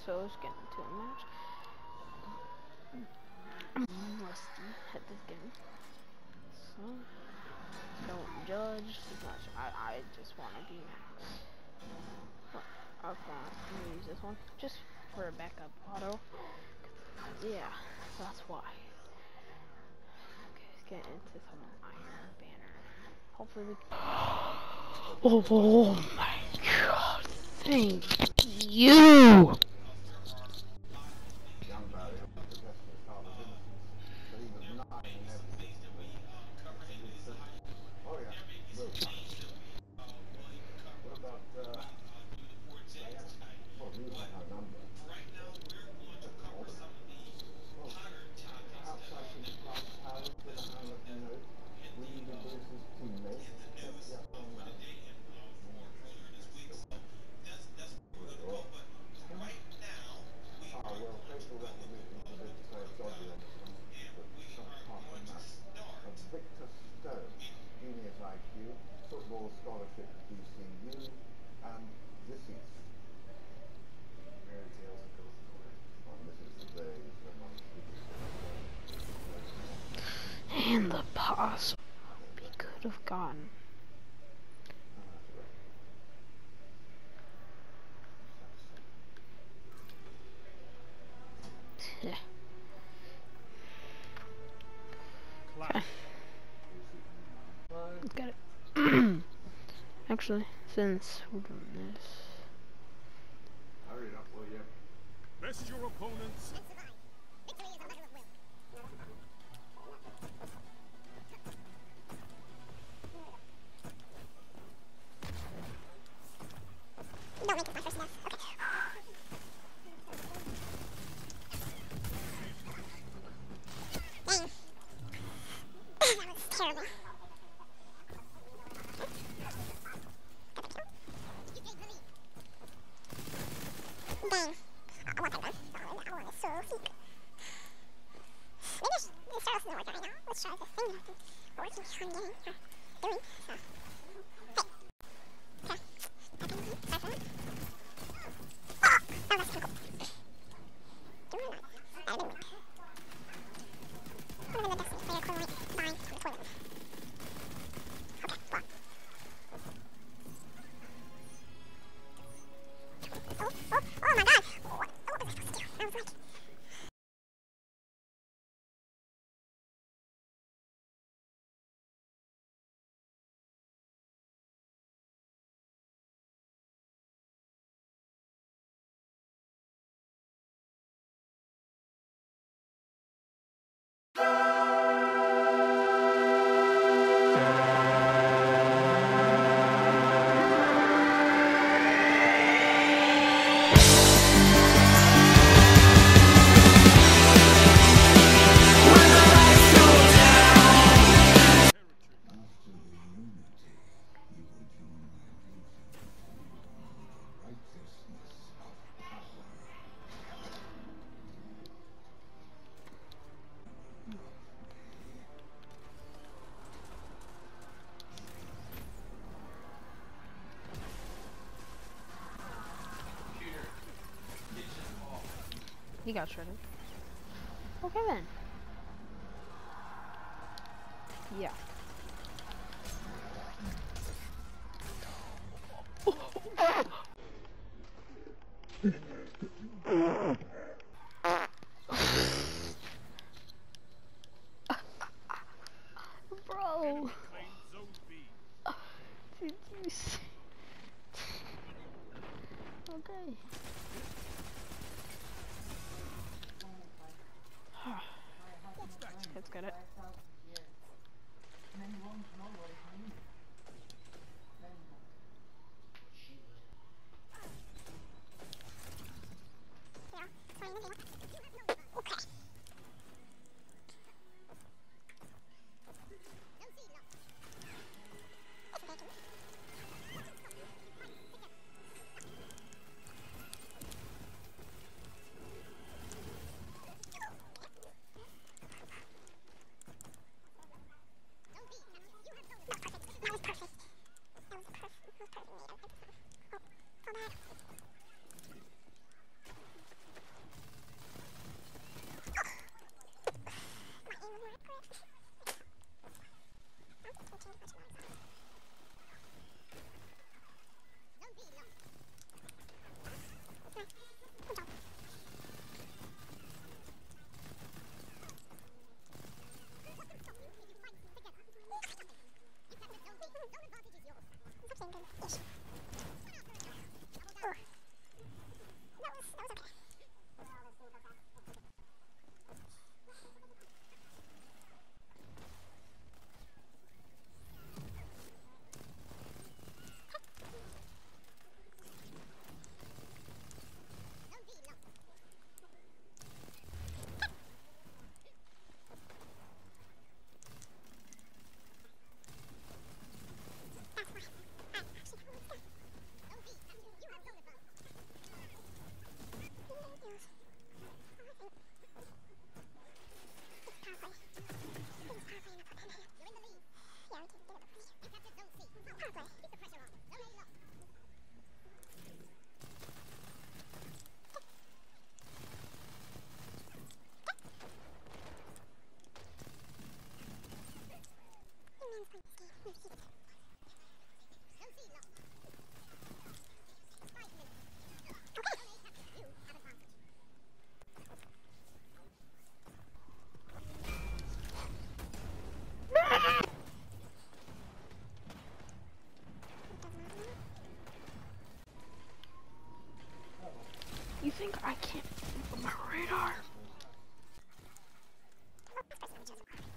so let's get into a match. I'm rusty at this game, so don't judge too much. I just want to be max. Okay, I'm gonna use this one just for a backup auto. Yeah, that's why. Okay, let's get into some Iron Banner. Hopefully we can... Oh my god, thank you! And the possible we could have gotten. Yeah. Okay. Let's get it. Actually, since we're doing this. Hurry up, will you? Best your opponents. Don't make it my first enough. Okay. Dang. That was terrible. Dang. I want that gun. I want it so sick. Maybe this Starless isn't working right now. Let's try this thing we're working on getting, doing, so. Hey. Okay. Start for that. Oh, that's pretty cool. Do or not? I didn't win. What are the Destiny player equivalent buying from the toilet? Okay, block. Oh my god! What was I supposed to do? I was like... He got shredded. Okay then. Yeah. Bro. Did you see? Okay. Let's get it. You think I can't see my radar?